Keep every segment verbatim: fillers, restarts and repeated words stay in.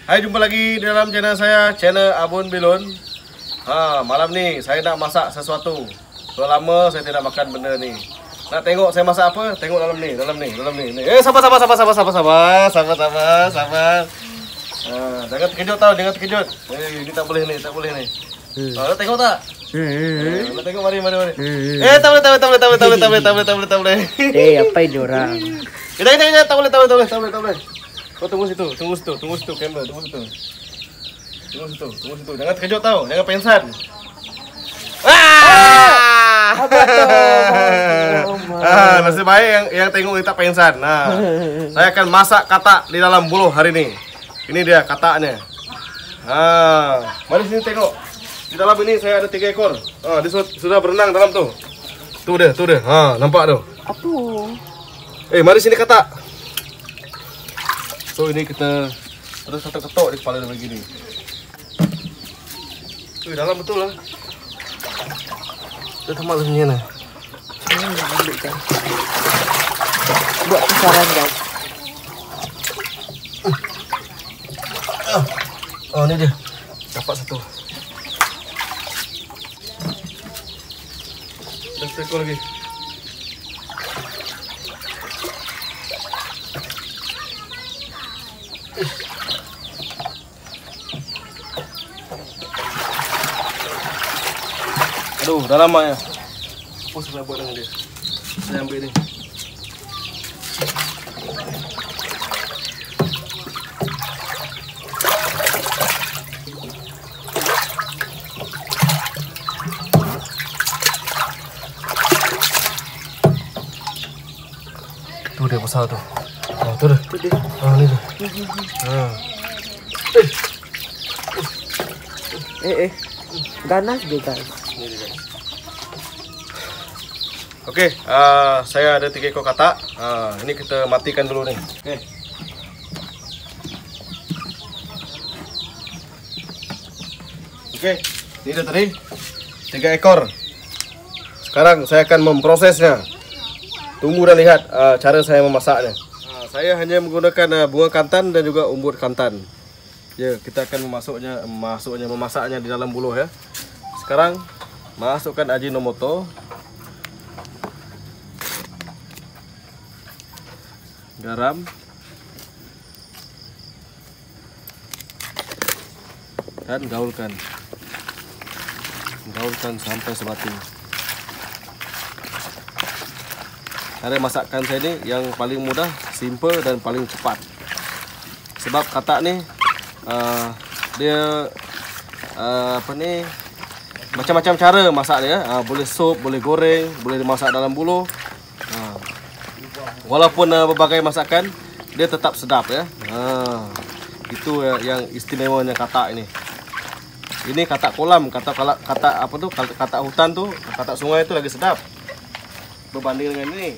Hai, jumpa lagi di dalam channel saya, channel Abun Bilun. Ha, malam ni saya nak masak sesuatu. Sudah lama saya tidak makan benda ni. Nak tengok saya masak apa? Tengok dalam ni, dalam ni, dalam ni. Eh, sabar sabar sabar sabar sabar sabar, sabar sabar sabar. Ha, jangan terkejut tau, jangan terkejut. Eh, ini tak boleh ni, tak boleh ni. Ha, nak tengok tak? Hmm. Nak tengok, mari mari mari. Hmm. Eh, tak boleh tak boleh tak boleh tak boleh tak boleh tak boleh tak boleh tak boleh tak boleh. Eh, apa ini orang? Kita kita kita tak boleh tak boleh tak boleh tak boleh tak boleh. Kau tunggu situ, tunggu situ, tunggu situ, kamera, tunggu situ. Tunggu situ, tunggu situ. Jangan terkejut tau, jangan pengsan. Ah! Apa tu? Ah, nasib baik yang yang tengok ni tak pengsan. Nah, saya akan masak katak di dalam buluh hari ini. Ini dia kataknya. Ah, mari sini tengok. Di dalam ini saya ada tiga ekor. Ah, dia sudah berenang dalam tu. Tu dia, tu dia. Ha, nampak tu. Apa? Eh, mari sini katak. So ini kita terus ketok-ketok di kepala dia begini. Tu dalam betul lah. Dia tamat sebenarnya lah. Hmm, ambil kan. Buat pusaran guys. Uh. Oh, ni dia. Dapat satu. Dah satu ekor lagi. Aduh, dah lama ya. Apa saya buat dengan dia? Saya ambil ni. Tu dia besar tu. Oh, tu dia. Tu dia. Ah, ni dia. Ah. Eh, eh. Ganas dia guys. Okey, uh, saya ada tiga ekor katak. Uh, ini kita matikan dulu ni. Okey. Okey, ini dah tadi tiga ekor. Sekarang saya akan memprosesnya. Tunggu dan lihat uh, cara saya memasaknya. Uh, saya hanya menggunakan uh, bunga kantan dan juga umbut kantan. Ya, kita akan memasuknya, memasuknya, memasaknya di dalam buluh ya. Sekarang masukkan Ajinomoto. Garam, dan gaulkan, gaulkan sampai sebati. Cara masakkan saya ini yang paling mudah, simple dan paling cepat. Sebab katak ni uh, dia uh, apa ni macam-macam cara masak dia. Uh, boleh sup, boleh goreng, boleh dimasak dalam buluh. Uh. Walaupun uh, berbagai masakan, dia tetap sedap ya. Ha, itu uh, yang istimewanya katak ini. Ini katak kolam, katak katak apa tu? Katak hutan tu, katak sungai itu lagi sedap berbanding dengan ini.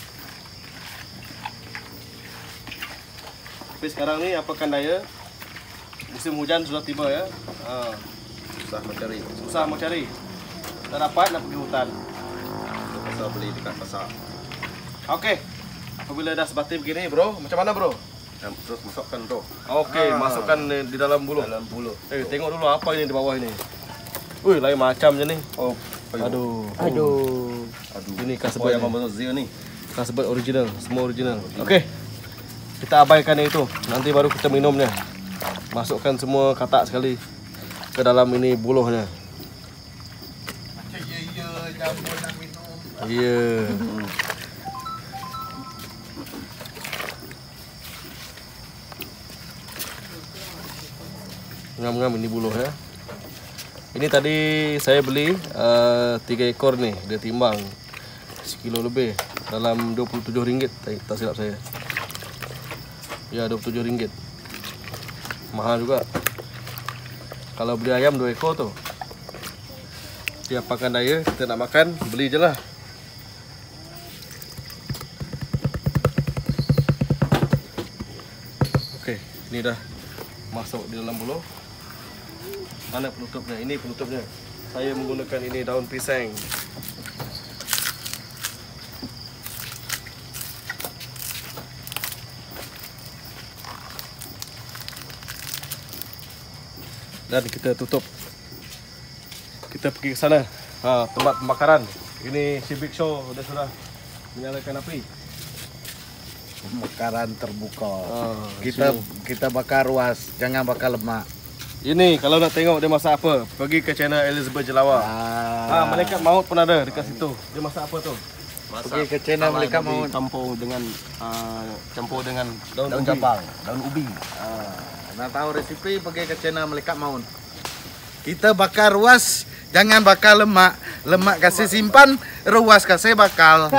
Tapi sekarang ni apakan daya, musim hujan sudah tiba ya. Ha, susah mencari, susah mencari. Tak dapat nak pergi hutan. Pasal beli dekat pasar. Okey. Apabila dah sebati begini bro, macam mana bro? Dan terus masukkan bro. Okey, ah. masukkan di dalam buluh. Dalam buluh. Eh, tengok dulu apa ini di bawah ini. Wih, lain macam je ni. Oh, aduh. Aduh. Aduh. Ini kasbet yang membentuk zio ni. Kasbet original, semua original. Okey. Kita abaikan yang itu. Nanti baru kita minumnya. Masukkan semua katak sekali ke dalam ini buluhnya. Ya ya, jambu nak minum. Ya. Ngam-ngam ini buluh ya. Ini tadi saya beli uh, tiga ekor nih, dia timbang sekilo lebih dalam dua puluh tujuh ringgit, tak silap saya. Ya, dua puluh tujuh ringgit. Mahal juga. Kalau beli ayam dua ekor tuh. Dia apakan daya, kita nak makan, beli je lah. Oke, ini dah masuk di dalam buluh. Mana penutupnya? Ini penutupnya. Saya menggunakan ini daun pisang. dan kita tutup. Kita pergi ke sana, ha, tempat pembakaran. Ini si Big Show dia sudah menyalakan api. Pembakaran terbuka. Ah, kita sini. kita bakar ruas, jangan bakar lemak. Ini kalau nak tengok dia masak apa, pergi ke channel Elizabeth Jelawa. Ah, Ah, malaikat maut pun ada dekat situ. Dia masak apa tu? pergi ke channel Malaikat Maut. Campur dengan uh, campur dengan Daun daun, ubi. jabang, daun ubi. Ah, nak tahu resipi pergi ke channel Malaikat Maut. Kita bakar ruas, jangan bakar lemak. Lemak kasih simpan, ruas kasih bakal.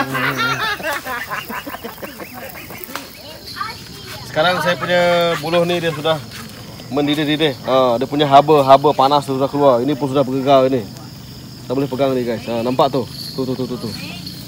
Sekarang saya punya buluh ni dia sudah mendidih-didih. Ha, dia punya haba-haba panas tu sudah keluar. Ini pun sudah bergegar ini. Tak boleh pegang ni guys. Ha, nampak tu? Tu tu tu tu tu.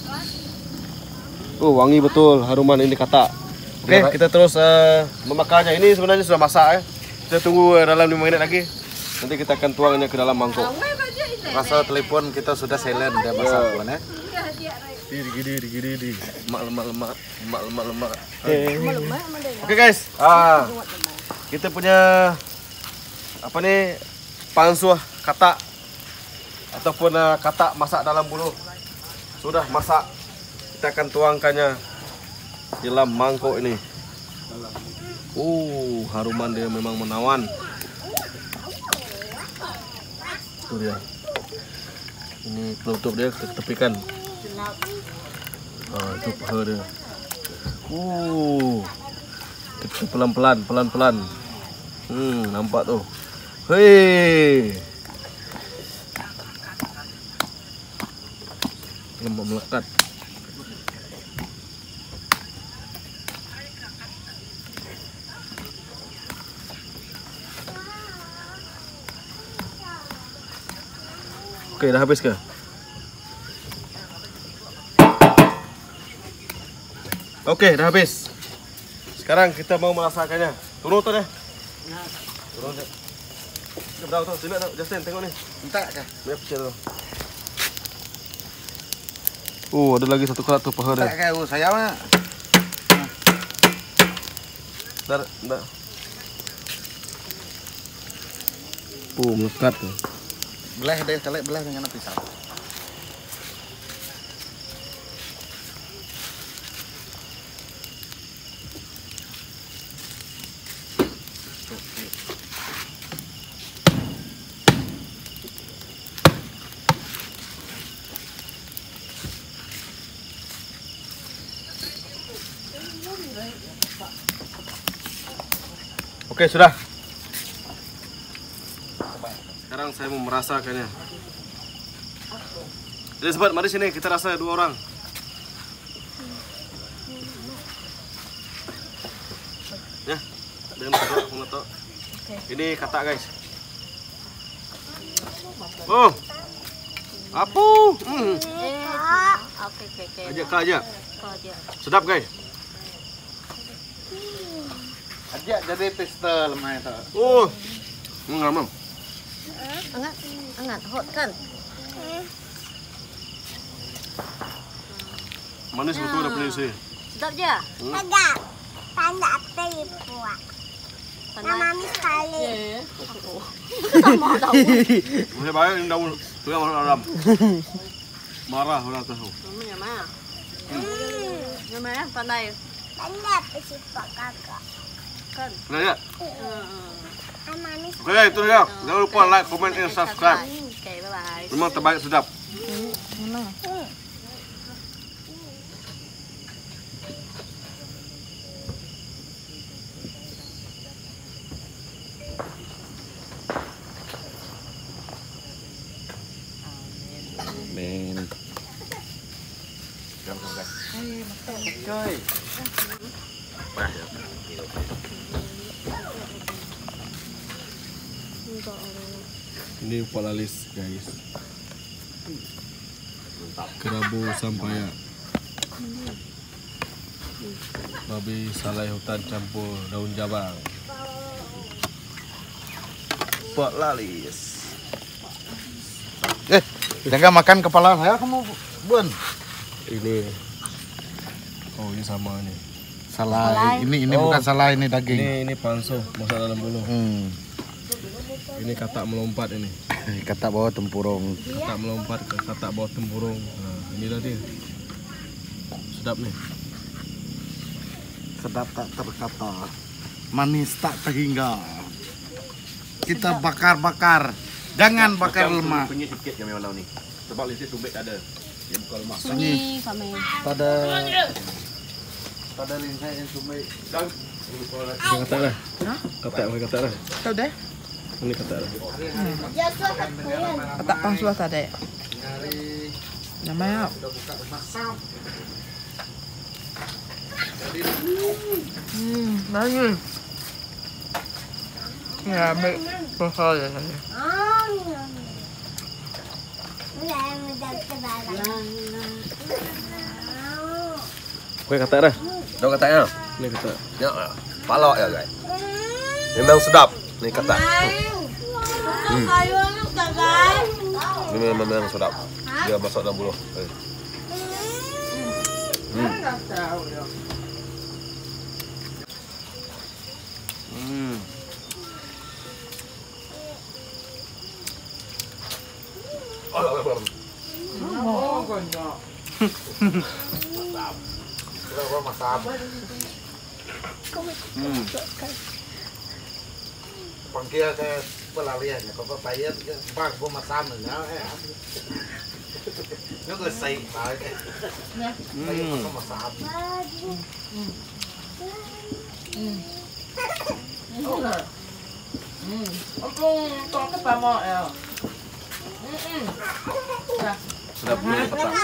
Oh, wangi betul haruman ini katak. Okey, kita terus uh, memakarnya. Ini sebenarnya sudah masak eh. Kita tunggu uh, dalam lima minit lagi. Nanti kita akan tuangnya ke dalam mangkuk. Masa telepon kita sudah silent dia masak pun eh. Di gini di gini di lemak lemak lemak lemak lemak lemak. Okey guys. Ah. Kita punya apa ni pansuh katak ataupun uh, katak masak dalam buluh sudah masak. Kita akan tuangkannya di dalam mangkuk ini. Uh, haruman dia memang menawan. Itu dia. Ini penutup dia kita tepikan. Ah, itu paha dia. Uh, kita pelan-pelan, pelan-pelan. Hmm, nampak tu. Hei. Lemak melekat. Okey, dah habis ke? Okey, dah habis. Sekarang kita mau merasakannya. Turun tu deh. Turun deh. Keberapa tu? Sini tu, Justin, tengok ni. Entak ke? Lihat pecah tu. Oh, ada lagi satu kerat tu paha Entak dia. ke? Oh, saya mah. Dar, dar. Oh, melekat tu. Belah deh, celek belah dengan pisau. Okey, sudah. Sekarang saya mau merasakannya. Elizabeth, mari sini kita rasa dua orang. Ya, dengan kedua aku ngetok. Ini katak guys. Oh, apu. Hmm. Oke, oke, oke. Ajak kak aja. Kau aja. Sedap guys. Ajak jadi pistol main tu. Oh, enggak mau. Angat, angat, hot kan? Manis betul dah punya isi. Sedap je? Sedap. Tanda apa ni buat? Nama Pandai. mami sekali. Mau tahu. Boleh bayar ini daun. Tu yang orang dalam. Marah orang tu. Mama nyama. Hmm. Nyama ya, pandai. Tanda apa sih pak kakak? Kan? Kena ya? Hmm. Nama mami Okey, itu dia. Jangan lupa like, comment, and subscribe. Oke, bye-bye. Memang terbaik sedap. Men. Coy. Ini palalis guys. Kerabu sampaya. Babi salai hutan campur daun jabang. Palalis. Eh, jangan makan kepala saya kamu, Bun. Ini. Oh, ini sama nih. Salah. Ini ini Oh. bukan salah, ini daging. Ini ini panso masak dalam bulu. Hmm. Ini katak melompat ini. Katak bawah tempurung. Katak melompat ke katak bawah tempurung. Nah, inilah dia. Sedap nih. Sedap tak terkata. Manis tak terhingga. Kita bakar-bakar. Jangan bakar lemak. Sunyi sikit kami malam ni. Sebab lisih subik tak ada. Dia bukan lemak. Sunyi kami. Pada pada linsai yang sumbai. Ini katak lah. Katak, pakai katak lah. Tahu deh. Ini katak lah. Tak pangsuah tak ada. Namanya. Hmm, bagus. Ya, ambil besar ya saya. Pakai katak dah. Tahu katanya? Ini katak. Ya, palak ya guys. Memang sedap. Ni katak. Hmm. Ini memang, memang sedap. Dia masuk dalam buluh. Eh. Hmm. Hmm. Pangkia ke pelalian ya, kau bayar bang gua masam ya. Nó cứ xây lại cái. Hmm. Có masam. Aku kau ke pamok ya. Sedap nih katak.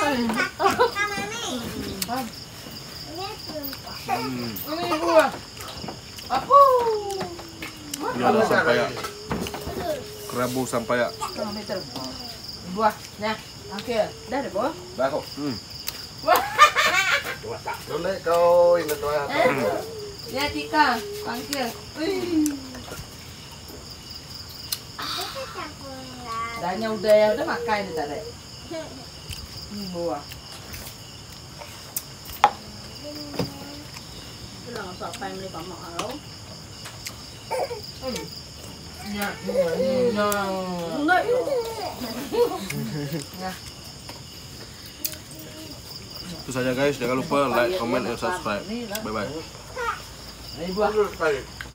Hmm. Ini buah. Apa? Ini ada sampayak. Kerabu sampayak. Buah. Nah, okey. Dah ada buah. Baik kok. Hmm. Nó lấy coi là tôi. Ya Tika, panggil. Dahnya udah ya udah makan nih tadi. Ini buah. Itu lah sok family pamok halo. Ya, ya, Enggak. ya. Itu saja guys. Jangan lupa like, comment, dan subscribe. Bye bye. Ini buah.